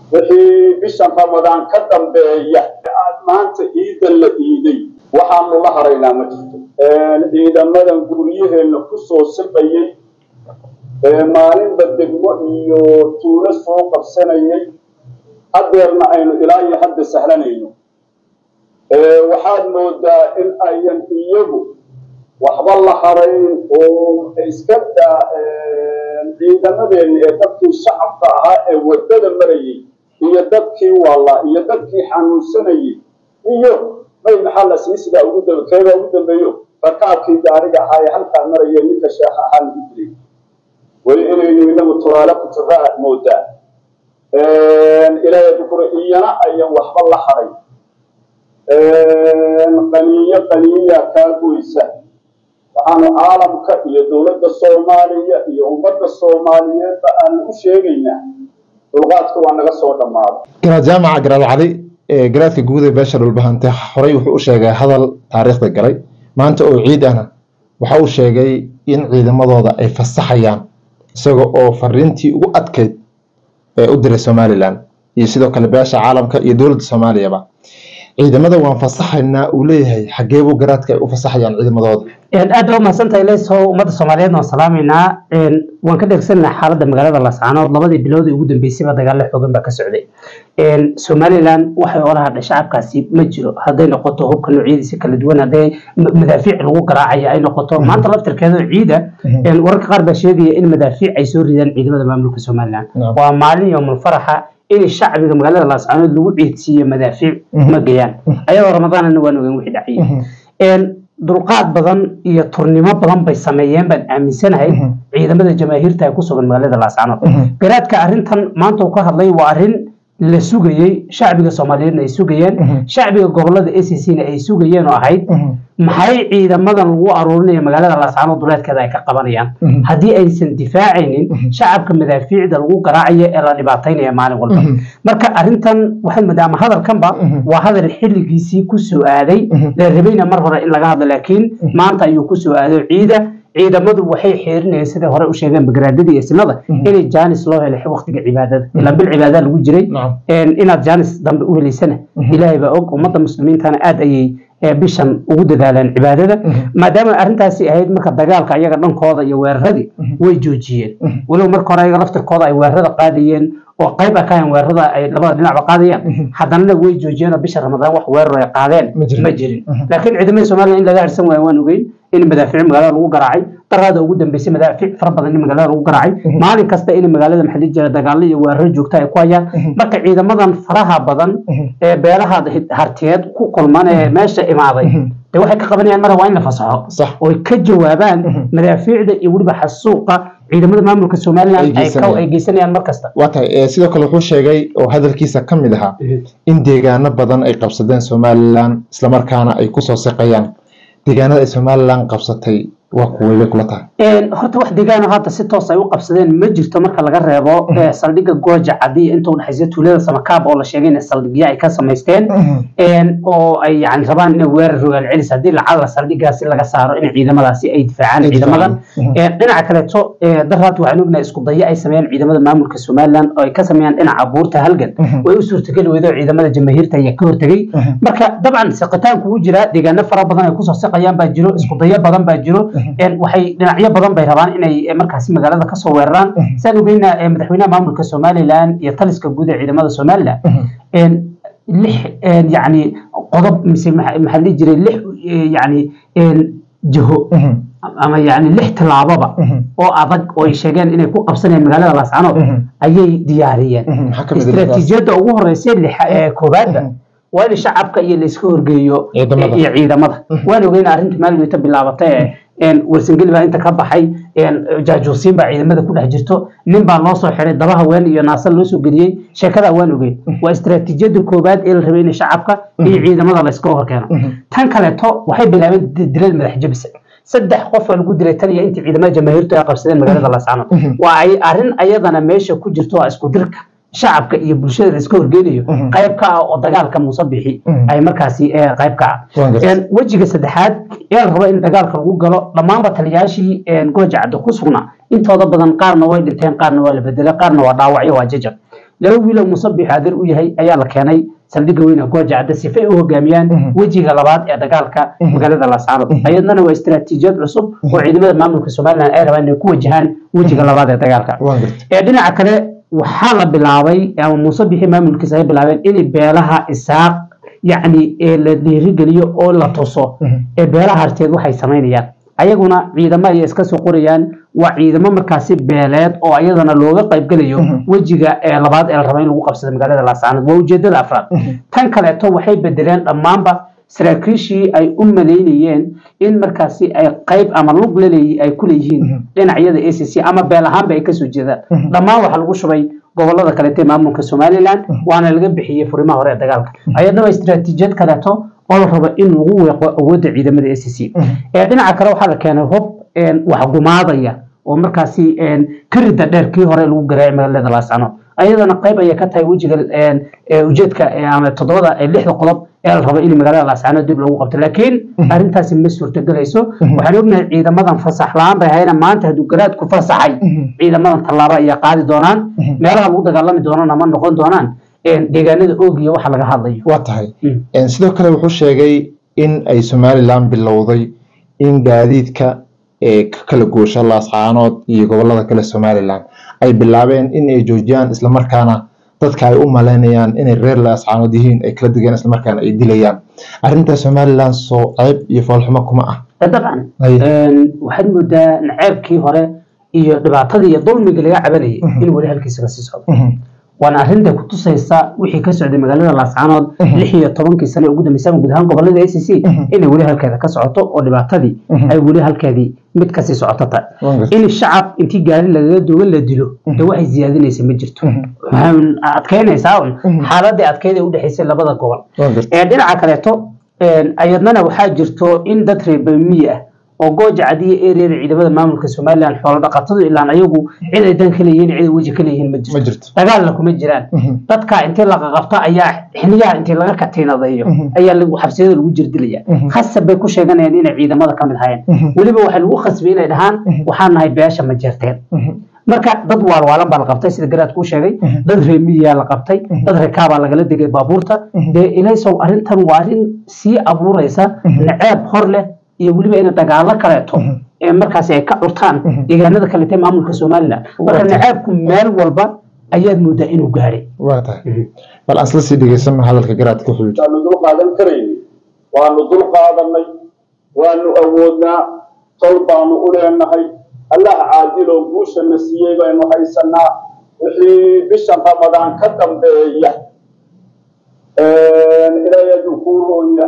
وحي بشان رمضان كدن بيا maanta ciidan la iiday waxaanu la haraynaa ma jirto ciidamadan guryaheena ku soo sabayay maalinba degmo iyo tuulo soo qabsanayay adeerna aynu ilaa iyo hadda sahlanayno waxaad moodaa in ayan iyagu waxba la harayn oo iska ciidamadeena ee dadkii shacabka ahaa ee wadada marayay iyo dadkii wala iyo dadkii xanuunsanayay iyo may maxaa la siisida ugu dambeeyo farkaabkii gaariga ahaa halka maraya ninka sheekha ahaan gudbay way inaynu inagu turaale ku jiraa moodaa ilaahay dukuriyana ayan waxba la haray qaniya ka goysa waxaanu caalamka iyo dawladda Soomaaliya iyo ummadda Soomaaliyeed aan u sheegaynaa dulqaadka waa naga soo dhamaado ina jaamaca garaacday garaadka guud ee beesha dhulbahante horay wuxuu u sheegay hadal taariikhda galay maanta oo ciid ahna waxa uu sheegay in ciidamadooda ay fasaxayaan isagoo oo fariintii ugu adkeyd ee u diray Somaliland iyo sidoo kale beesha caalamka iyo dawladda Soomaaliya ciidamada waan fasaxaynaa uu leeyahay xageebo garaadka ay u fasaxayaan ciidamadooda aad oo maasantay leeso ummadda Soomaaliyeed oo salaamayna waan ka dhegsannaa xaaladda magaalada Laascaanood labadii bilood ee ugu dambeysay dagaal xoogan ba ka socday Somaliland waxay olaha shacabkaasi ma jiro haday noqoto hubka noocyadiisa kala duwan haday madaafiic lagu garaacay ay noqoto maanta laftirkeeda ciida wararka qaar ba sheegaya in madaafiic ay soo ridaan ciidamada maamulka Somaliland waa maalin yawmul faraxa إن الشعب إذا مقالة الله سبحانه لوجد سيا مدافع مجيان أيها رمضان النوان وين واحد عين إن درقات بدن يطرني ما بدن بيسميين بن أمين سنة عيدا مدى الجماهير تأكسوا من مقالة الله سبحانه قرأت كأرنتن ما أنتوا كهذا وأرن لسوقي شعب الصوماليين يسوقيان شعب قبل الأساسيين يسوقيان وحيد maxay ciidamadan lagu aruurinaya magaalada Laascaanood duleedkeeda ay ka qabanayaan hadii aysan difaacaynin shacabka madaafiicda lagu garaacayo ee la dhibaataynaya maalin walba marka arintan waxay madama hadalkanba waa hadal xilligiisii ku soo aaday la rabayna mar hore in laga hadlo laakiin maanta ayuu ku soo aaday ciidamadu waxay xeerinayeen sida hore u sheegeen bagaraadada iyo sinada inay jaanis loo helay waqtiga cibaadada ila bil cibaadada lagu jiray inaad jaanis dambe u helaysana ilaahay baa og ummadda muslimiintana aad ayay bishan ugu dadaalaan cibaadada maadaama arintaasi ahayd marka dagaalka ayaga dhankooda iyo weeraradii way joojiyeen walow marka hore ayaga laftirkooda ay weerarada qaadayeen oo qayb ka ah weerarada ay labada dhinac qaadayeen haddana way joojiyeen bisha Ramadaan wax weerar ay qaadeen ma jirin laakiin ciidamada Soomaaliya in laga harsan waan ogeyn in madaafiic magaalada lagu garaacay darada ugu dambeysay madaafiic fara badan in magaalada lagu garaacay maalin kasta in magaalada maxalli jira dagaal iyo weerar joogto ay ku hayaan marka ciidamadan faraha badan ee beelaha hartiyeed ku kulmaan ee meesha imaaday waxay ka qabanayaan mar waa in la fasaxo oo ka jawaabaan madaafiicda iyo waliba xasuuqa ciidamada maamulka Soomaaliland ay geysanayaan mar kasta waatay sidoo kale wuxuu sheegay oo hadalkiisa kamid ahaa in deegaano badan ay qabsadeen Somaliland isla markaana ay ku soo saqayaan deegaanada ay Somaliland qabsatay وكويلك لطا horta wax deegaano hadda si toos ay u qabsadeen ma jirto marka laga reebo saldhiga gooja cadii inta u dhaxaysa tuulada Samakaab oo la sheegay in saldhigyo ay ka sameysteen oo ay yani rabaan in weerar rogaal celis hadii lacag saldhigaasi laga saaro in ciidamadaasi ay difaacaan ciidamadan dhinaca kale to daraad waxaan ognahay isku dayo ay sameeyaan ciidamada maamulka Somaliland oo ay ka sameeyaan dhinaca buurta halgan way u suurtagal weedo ciidamada jamaahiirta ay ka hortagay marka dabcan saqataan ku jira deegaano fara badan ay ku soo saqayaan baa jiro isku dayo badan baa jiro waxay dhinacyo badan bay rabaan inay markaas magaalada ka soo weeraraan saan ogeynaa madaxweynaha maamulka Somaliland iyo taliska guud ee ciidamada Somaliland يعني قضب محلي جري لح يعني جهو أما يعني لح تلعبة أو أضق أو يشجعن إنه يكون قبسنا المجال الله سبحانه أي ديارية استراتيجية أوه رئيسية لكوباد وأنا شعب كي يلسكور جيو يعيد مضى وأنا وين أرنت مال ويتبع لعبته ورسنجل بقى أنت كبا حي جاجوسين بقى إذا ماذا كل حجرته نبى ناصر حري ضبها وين يناصر لوسو جريه شكله وين وجين واستراتيجية الكوباد إلى ربين شعبك يعيد مضى لسكور كانوا تنكلته وحب العمل دريل مدح بس صدح قف الجود التانية أنت إذا ما جماهيرته قبسين مجال الله سبحانه وأي أرن أيضا ماشي كجرتوا أسكو درك شعبك يبرشة السكور جينيو قيبك أو دجالك مصبحي أي مركزي قيبك يعني وجهك سدحات يعني هو إن دجالك الوجلا لما أنت تلياشي نقول جعد خصونا أنت هذا بدن قارن وايد تين قارن ولا بدل قارن وضاوعي وججر laba wiil oo musabix adeer u yahay ayaa la keenay saldhigga weyn ee gooja cadde si ay u hogaamiyaan wejiga labaad ee dagaalka magaalada Laascaanood ayadana waa istiraatiijiyad cusub oo ciidamada maamulka Soomaaliland ay rabaan inay ku wajahaan wejiga labaad ee dagaalka dhinaca kale waxaa la bilaabay ama musabixi maamulkiisa ay bilaabeen in beelaha isaaq يعني la dhiirigeliyo oo la tuso ee beelaha harteed waxay sameynayaan ayaguna ciidamo ay iska soo qorayaan waa ciidamo markaasi beeleed oo ayadana looga qayb galayo wajiga ee labaad ee la rabo in lagu qabsado magaalada Laascaanood waa ujeedada afraad tan kale to waxay bedeleen dhamaanba saraakiishii ay u maleynayeen in markaasi ay qayb ama lug leeyahay ay ku leeyihiin dhinacyada ACC ama beel ahaanba ay ka soo jeedaan dhamaan waxa lagu shubay gobolada kale ee maamulka Soomaaliland waana laga bixiyay furimaha hore ee dagaalka ayadna waa istiraatiijiyad kale oo la rabo in lagu weeqo awoodda ciidamada ACC dhinaca kale waxa la keenay hub wax gumaadaya oo markaasi karida dheerkii hore lagu garaacay magaalada Laascaanood ayadana qayb ay ka tahay wajiga ujeedka ama todobada lixda qodob ee la rabo in magaalada Laascaanood dib lagu qabto laakiin arintaasi ma suurtagelayso waxaan ognahay ciidamadan fasax la'aan bay hayna maanta haduu garaad ku fasaxay ciidamadan tallaabo ay qaadi doonaan meelaha lagu dagaalami doonaan ama noqon doonaan deegaanada oogiyo waxa laga hadlayo waa tahay sidoo kale wuxuu sheegay in ay Soomaaliland bilowday in gaadiidka kala goosha Laascaanood iyo gobolada kale Soomaaliland ay bilaabeen in ay joojiyaan isla markaana dadka ay u maleynayaan in ay reer Laascaanood yihiin ay kala degaan isla markaana ay dilayaan arinta Soomaaliland soo qayb iyo falxumo kuma ah dabcan waxaad moodaa naceebkii hore iyo dhibaatadii iyo dulmiga laga cabanayay in wali halkiisa ka sii socdo وانا أرنده كتوسيسا وحي كسر دي مجالنا الأسعانات لحية طبعاً كسنة وجود مسام وجود هان قبل الأي سي سي إن وليها الكذا كسعته واللي بعتدي أي وليها الكذي متكسي سعتها إن الشعب أنتي قال له ده ولا دلو ده واحد زيادة ناس مجرته أتكلم يساون حالات دي أتكلم وده حيصير لبضة قبل عندنا عكرته أيضنا وحاجرته إن ده تربية oo gooja cadiye eereer ciidamada maamulka Soomaaliland xoolo dhaqatadu ilaa ayagu ciidan kale yihiin cid waji kale yihiin ma jirto dagaal la kuma jiraan dadka intii laga qabta ayaa xiliyaha intii laga katiinadayo ayaa lagu xabsiyada lagu jirdilaya khasab bay ku sheeganayaan in ciidamada kamid hayeen waliba waxa lagu khasbay inay dhahaan waxaan nahay beesha ma jirteen marka dad waalwaalan baa la qabtay sida garaad ku sheegay dad reemiya la qabtay dad rakaaba laga dhigay baabuurta ilayso arintan waa arin si abuuraysa naceeb hor leh iyo waliba in dagaal kaleeto ee markaas ay ka urtaan deegaanada kale ee maamulka Soomaaliland marka nacaabku meel walba ayaad moodaa inuu gaaray waa tahay bal asla si dhigeysan hadalka garaad ku xulid aanu dul qaadan kareeyay waanu dul qaadanay waanu awoodnaa tolbaanu u leenahay Allah caadil oo guusha nasiyay baynu haysanaa wixii bishan Ramadaan ka dambeeya إلى يدخلون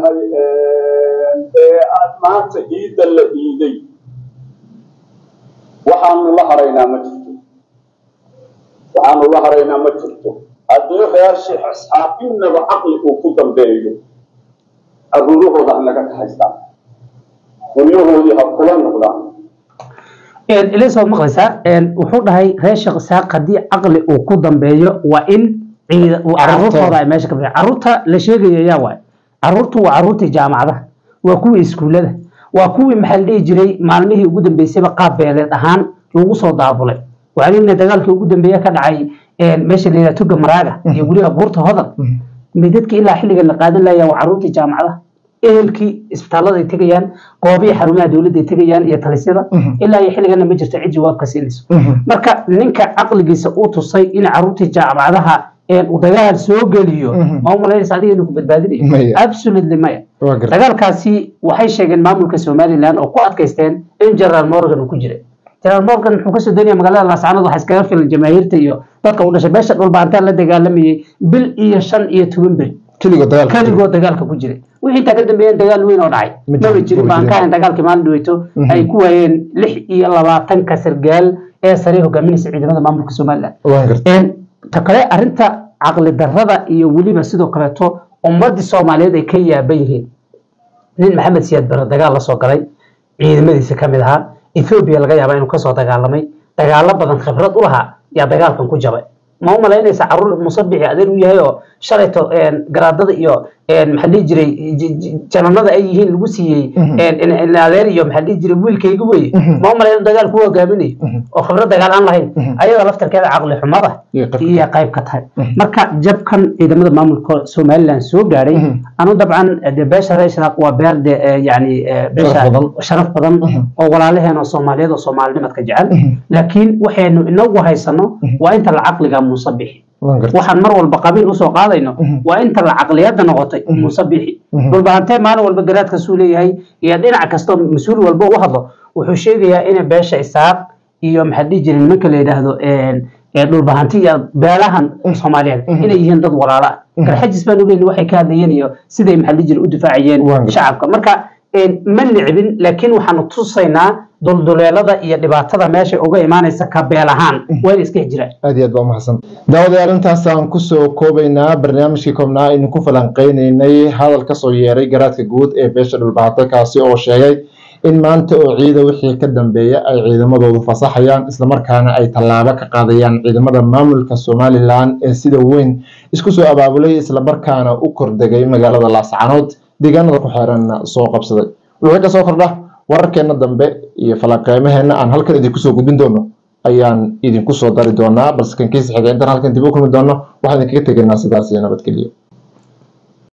أدمات إيدا لإيدي وحان الله رينا مجرته وحان الله رينا مجرته أدوه يا شيخ أصحابنا وعقلك وكتم بيجو أقولوه ذا أنك تحسن ونيوه ذي هبقلان نقلان إليه سوى مقلسة وحوض هاي ريشق ساقدي عقلي وكتم بيجو وإن عروتها ماشي كبير عروتها لشيء يا واي عروته وعروتي جامعة وكوي إسكولة وكوي محلي جري معلمه وجودن بيسبب قابلة أهان ووصل ضعفله وعلمنا دجال وجودن بيكاد عي ماشي اللي تجا مراجع يقولي أبورته هذا مدتك إلا حلقة اللي قادر لا يا وعروتي جامعة إلكي استعلاء تجيان قوابي حرمها دولة تجيان يتلسيرة إلا يحلق أن مجرد عيد جواب كسيلس مركا نينك عقل جيس أوتو صي إن عروتي جامعها ودجال سوق اليوم ما هو ملاذ سعدي إنه بدبادري absolutely ما دجال كاسي وحي شيء المملكة السوماليلاند أو قوات كيستان إن جرال مورغان وكجري جرال مورغان حكومة الدنيا مقالة الأسعار وحس كلام في الجماهير تيو تقول شباب شغل بعدين لا دجال لمي بالإيشان إيتومبري كلي قد دجال كوجري وحين تقدم بين دجال وين ورعي ما بيجري ما كان دجال كمان دويتو أي كوين لح يلا تنكسر قال سريه كمين سعيد هذا مملكة السوماليلاند تقرأ أنت عقل الدرجة يولي مسدو كرتو أمد الصومالية ذي كي يبيهين نين محمد سياد برا دجال الله سوكري عيد مدرسة كاملها إثيوبيا لقيها بينو كسر دجالمي دجال بدن خبرات لها يا دجال كان كجبا ما هو ملاين يسعروا المصبح يقدروا يهيو شريتو جرادة يو محلي جري جنرال أي هين لوسي إن أدري يوم محلي جري ويل كيجوي ما هم لين دجال هو جابني وخبرة دجال أنا هين أيوة لفتر كذا عقل حمارة هي قايب كتير مركا جاب كان إذا ماذا معمول سوماليلاند سوق جاري أنا طبعا الباشا رئيس الأقوى بارد يعني باشا شرف بدن ولا عليه أنا صومالية وصومالي ما تكجعل لكن وحين إنه هيصنه وأنت العقل جام مصبح waxaan mar walba qabiil u soo qaadayno waa inta la caqliyada noqotay musabixi dulbaantay maalin walba garaadka soo leeyahay iyo dhinac kasto mas'uul walba u hadlo wuxuu sheegayaa in beesha isaaq iyo maxadii jirin marka la yiraahdo dulbaantiya beelahan Soomaaliyeed inay yihiin dad walaala garxajis baan u leeyahay waxay ka hadlayeen iyo siday maxadii jir u difaaciyeen shacabka marka ma nicbin laakiin waxaan tusaynaa dulduleelada iyo dhibaatada meesha uga imaanaysa ka beelahaan way iska jiraan aad iyo aad baa mahadsan daawadayaal intaas aan ku soo koobaynaa barnaamijkii koobnaa in ku falanqeynaynay hadal ka soo yeeray garaadka guud ee beesha dhulbaanta kaasi oo sheegay in maanta oo ciida wixii ka dambeeya ay ciidamadoodu fasaxayaan isla markaana ay tallaabo ka qaadayaan ciidamada maamulka Somaliland ee sida weyn isku soo abaabulay isla markaana u kordhagay magaalada Laascaanood deegaanada ku xeeran soo qabsaday wixii ka soo kordha wararkeena dambe iyo falanqeymaheena aan halkan idinku soo gudbin doono ayaan idinku soo dari doonaa balse kan kiis xiga intaan halkan dib u kulmi doono waxaan idinkaga tegaynaa sidaas iyo nabadgelyo